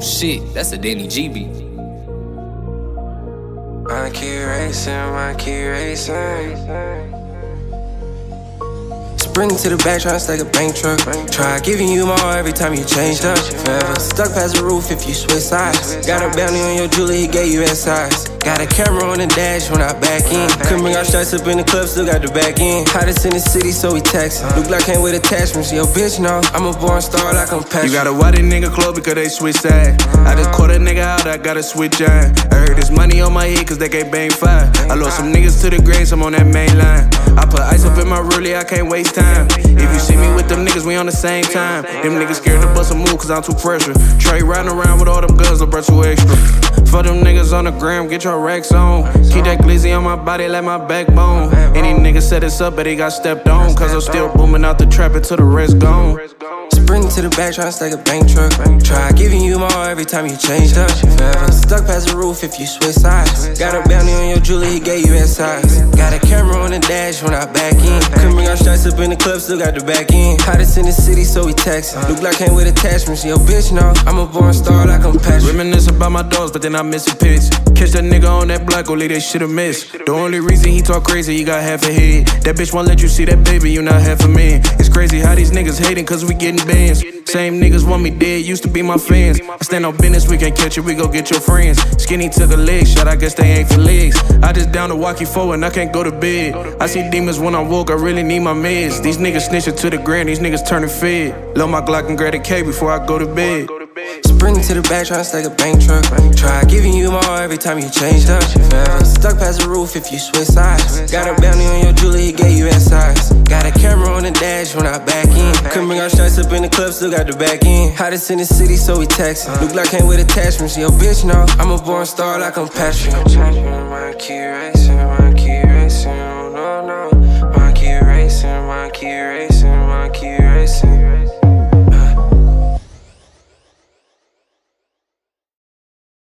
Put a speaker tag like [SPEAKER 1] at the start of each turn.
[SPEAKER 1] shit, that's a Danny G beat.
[SPEAKER 2] I keep racing. Sprinting to the back, tryna stack a bank truck. Try giving you more every time you changed up. Forever stuck past the roof if you switch sides. Got a bounty on your jewelry, he gave you that size. Got a camera on the dash when I back in. Couldn't bring our stripes up in the club, still got the back in. Hottest in the city, so we taxin'. Look like came with attachments, yo bitch, no. I'm a born star like I'm passionate.
[SPEAKER 3] You gotta why the nigga close because they switch sides. I just caught a nigga out, I gotta switch eye. I heard this money on my head cause they gave bang fire. I lost some niggas to the grave, so I'm on that main line. I put ice up in my rollie, I can't waste time. If you see me with them niggas, we on the same time. Them niggas scared to bust a move cause I'm too pressure. Trey riding around with all them guns, I brought too extra. For them niggas on the gram, get your racks on. Keep that glizzy on my body like my backbone. Any nigga set us up, but he got stepped on. Cause I'm still booming out the trap until the rest gone.
[SPEAKER 2] Sprinting to the back, tryna stack a bank truck. Try giving you more every time you changed up. Forever stuck past the roof if you switch sides. Got a bounty on your jewelry, he gave you that size. Got a camera on the dash when I back in. Couldn't bring our stripes up in the club, still got the back in. Hottest in the city, so we taxin'. Look like came with attachments, yo bitch, no. I'm a born star like I'm passionate.
[SPEAKER 3] Reminisce about my dogs, but then I miss a pitch. Catch that nigga on that block, go leave that shit a miss. The only reason he talk crazy, he got half a head. That bitch won't let you see that baby, you not half a man. It's crazy how these niggas hating cause we getting bands. Same niggas want me dead, used to be my fans. I stand on business, we can't catch it, we go get your friends. Skinny took a leg shot, I guess they ain't for legs. I just down to walk you forward and I can't go to bed. I see demons when I woke, I really need my meds. These niggas snitching to the grand, these niggas turning fed. Load my Glock and grab a K before I go to bed.
[SPEAKER 2] Sprinting to the back, tryna stack a bank truck. Try giving you more every time you changed up. Forever stuck past the roof if you switch sides. Got a bounty on your jewelry, he gave you that size. Got a camera on the dash when I back in. Couldn't bring our stripes up in the club, still got the back in. Hottest in the city, so we taxin'. Look like came with attachments, yo bitch, no. I'm a born star like I'm passionate.